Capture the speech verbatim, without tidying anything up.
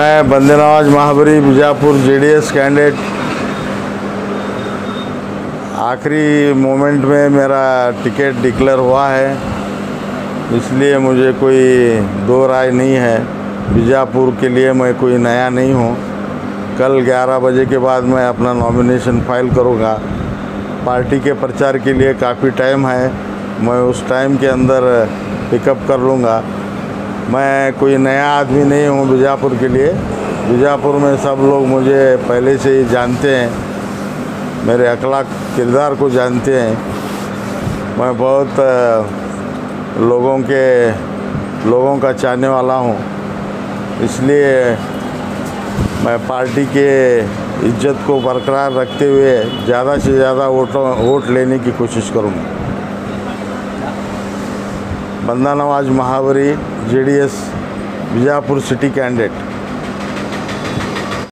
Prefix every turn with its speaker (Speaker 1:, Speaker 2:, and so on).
Speaker 1: मैं Bande Nawaz Mahawari Bijapur JDS candidate. आखिरी moment में मेरा टिकट डिक्लेयर हुआ है, इसलिए मुझे कोई दो राय नहीं है। बीजापुर के लिए मैं कोई नया नहीं हूँ। कल ग्यारह बजे के बाद मैं अपना नॉमिनेशन फाइल करूँगा। पार्टी के प्रचार के लिए काफ़ी टाइम है, मैं उस टाइम के अंदर पिकअप कर लूँगा। मैं कोई नया आदमी नहीं हूँ बीजापुर के लिए। बीजापुर में सब लोग मुझे पहले से ही जानते हैं, मेरे अखलाक किरदार को जानते हैं। मैं बहुत लोगों के लोगों का चाहने वाला हूँ, इसलिए मैं पार्टी के इज्जत को बरकरार रखते हुए ज़्यादा से ज़्यादा वोटों वोट लेने की कोशिश करूँगा। Banda Nawaz Mahawari JDS Bijapur city candidate.